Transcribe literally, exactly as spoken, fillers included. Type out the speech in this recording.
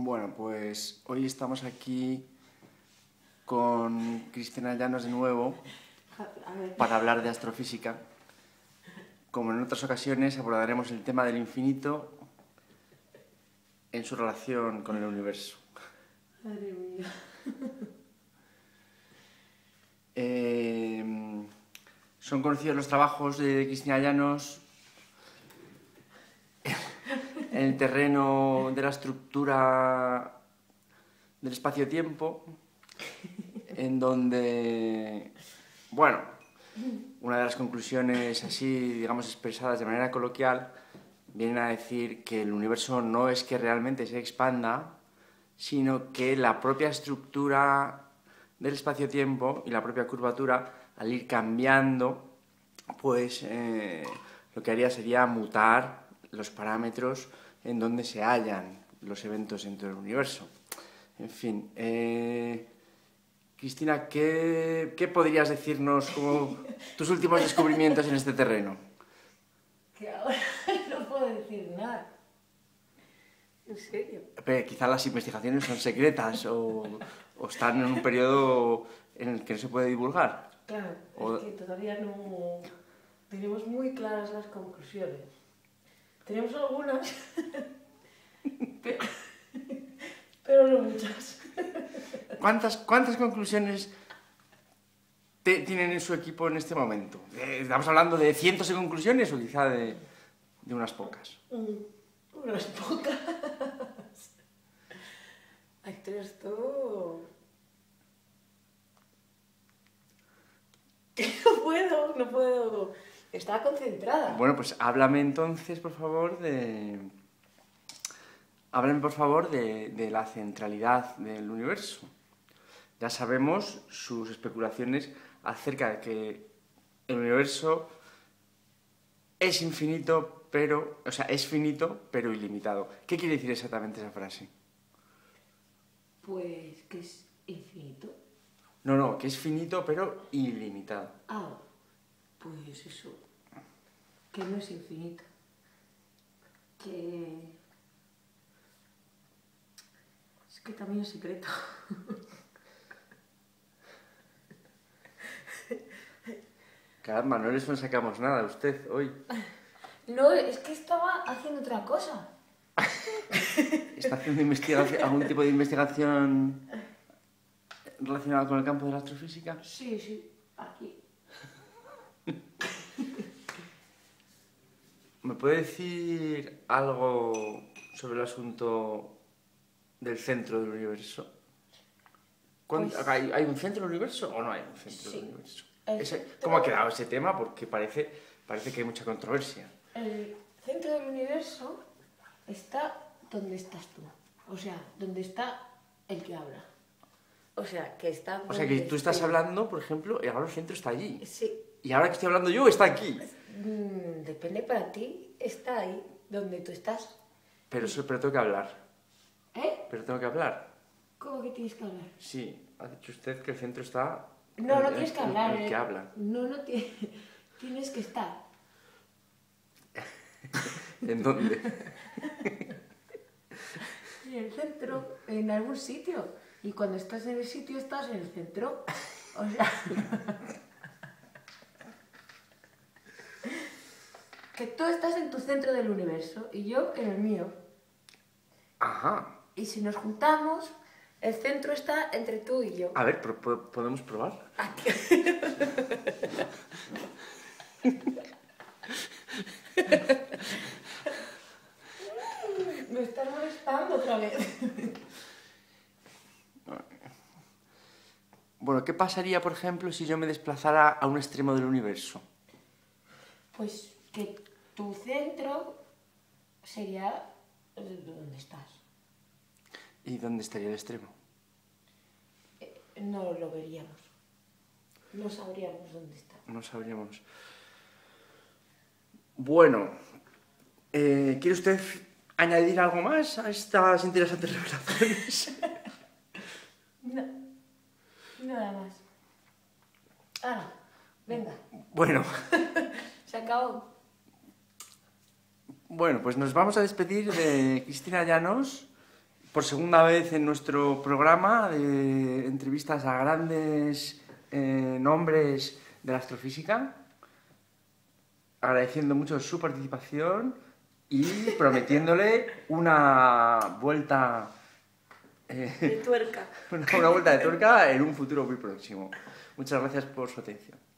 Bueno, pues hoy estamos aquí con Cristina Llanos de nuevo para hablar de astrofísica. Como en otras ocasiones, abordaremos el tema del infinito en su relación con el universo. Madre mía. Eh, son conocidos los trabajos de Cristina Llanos en el terreno de la estructura del espacio-tiempo, en donde, bueno, una de las conclusiones así, digamos, expresadas de manera coloquial, vienen a decir que el universo no es que realmente se expanda, sino que la propia estructura del espacio-tiempo y la propia curvatura, al ir cambiando, pues eh, lo que haría sería mutar los parámetros en donde se hallan los eventos dentro del universo. En fin, eh, Cristina, ¿qué, ¿qué podrías decirnos como tus últimos descubrimientos en este terreno? Que ahora no puedo decir nada. ¿En serio? Pero quizá las investigaciones son secretas o, o están en un periodo en el que no se puede divulgar. Claro, O... es que todavía no tenemos muy claras las conclusiones. Tenemos algunas, pero, pero no muchas. ¿Cuántas, cuántas conclusiones te, tienen en su equipo en este momento? ¿Estamos hablando de cientos de conclusiones o quizá de, de unas pocas? Mm, unas pocas. Ay, pero esto... No puedo, no puedo. Estaba concentrada. Bueno, pues háblame entonces, por favor, de... Háblame, por favor, de, de la centralidad del universo. Ya sabemos sus especulaciones acerca de que el universo es infinito, pero... O sea, es finito, pero ilimitado. ¿Qué quiere decir exactamente esa frase? Pues que es infinito. No, no, que es finito, pero ilimitado. Ah, pues eso. Que no es infinito. Que... Es que también es secreto. Caramba, no les sacamos nada a usted hoy. No, es que estaba haciendo otra cosa. ¿Está haciendo investigación, algún tipo de investigación relacionada con el campo de la astrofísica? Sí, sí, aquí. ¿Me puede decir algo sobre el asunto del centro del universo? Pues... ¿Hay, ¿Hay un centro del universo o no hay un centro Sí. del universo? Ese, Ese, ¿Cómo ha quedado ese tema? Porque parece, parece que hay mucha controversia. El centro del universo está donde estás tú. O sea, donde está el que habla. O sea, que está... O sea, que tú estás hablando, por ejemplo, y ahora el centro está allí. Sí. Y ahora que estoy hablando yo, está aquí. Mm, depende para ti, está ahí, donde tú estás. Pero, eso, pero tengo que hablar. ¿Eh? Pero tengo que hablar. ¿Cómo que tienes que hablar? Sí, ha dicho usted que el centro está... No, no en- tienes que en- hablar. en el que eh. habla. No, no tienes... Tienes que estar. ¿En dónde? En el centro, en algún sitio. Y cuando estás en el sitio, estás en el centro. O sea... que tú estás en tu centro del universo y yo en el mío. Ajá. Y si nos juntamos, el centro está entre tú y yo. A ver, pero ¿po- ¿podemos probar? Aquí. Me estás molestando otra vez. Bueno, ¿qué pasaría, por ejemplo, si yo me desplazara a un extremo del universo? Pues que tu centro sería donde estás. ¿Y dónde estaría el extremo? Eh, No lo veríamos. No sabríamos dónde está. No sabríamos. Bueno, eh, ¿quiere usted añadir algo más a estas interesantes revelaciones? No. Nada más. Ahora, venga. Bueno, Se acabó. bueno, pues nos vamos a despedir de Cristina Llanos por segunda vez en nuestro programa de entrevistas a grandes eh, nombres de la astrofísica, agradeciendo mucho su participación y prometiéndole una vuelta eh, De tuerca. una, una vuelta de tuerca en un futuro muy próximo. Muchas gracias por su atención.